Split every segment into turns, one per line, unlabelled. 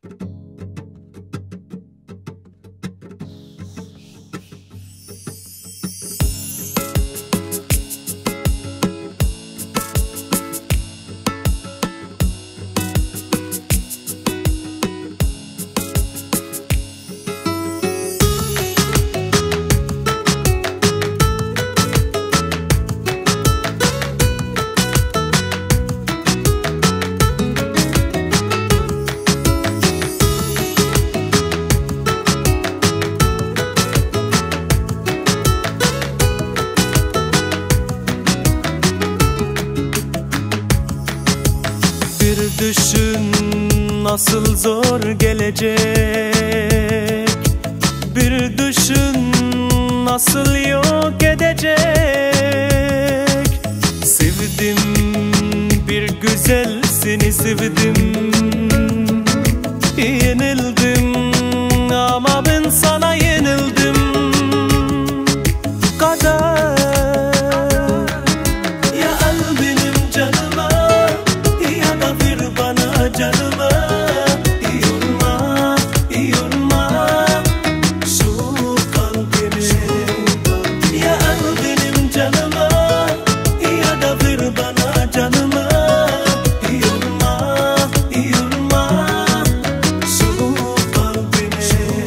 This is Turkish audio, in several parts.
Düşün nasıl zor gelecek, bir düşün nasıl yok edecek. Sevdim, bir güzel seni sevdim, yenildim ama ben sana yenildim. Kader ya al benim canıma, ya da ver bana canıma. Yorma, yorma şu kalbimi. Ya al benim canıma, ya da ver bana canıma. Yorma, yorma şu kalbimi.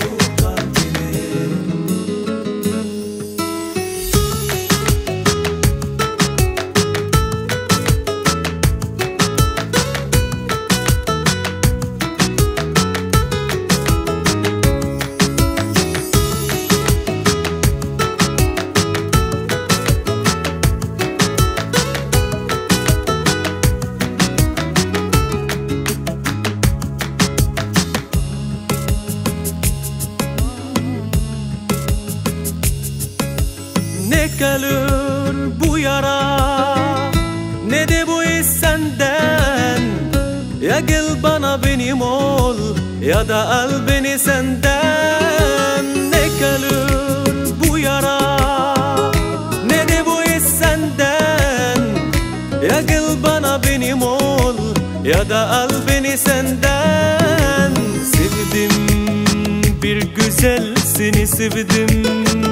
Ne kalır bu yara, ne de bu his senden. Ya gel bana benim ol, ya da al beni senden. Ne kalır bu yara, ne de bu his senden. Ya gel bana benim ol, ya da al beni senden. Sevdim, bir güzel seni sevdim,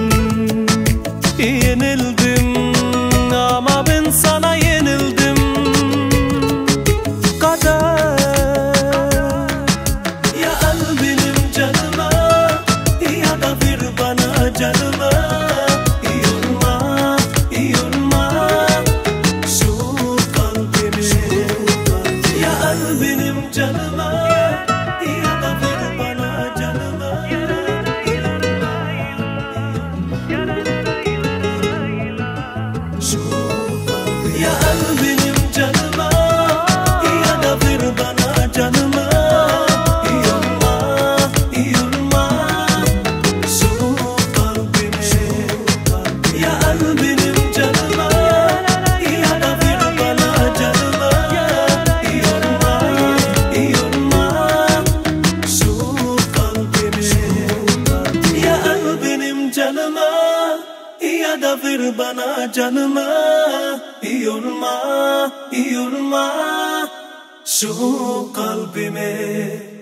yenildim ama ben sana yenildim. Kader ya al benim canıma, ya da ver bana canıma. Yorma, yorma şu kalbimi. Ya al benim canıma, ya da ver bana canıma. Ya al benim canıma, ya da ver bana canıma. Yorma, yorma şu kalbimi. Ya al benim canıma, ya da ver bana canıma. Yorma, yorma şu kalbimi. Ya al benim canıma, ya da ver bana canıma. Yorma, yorma şu kalbimi.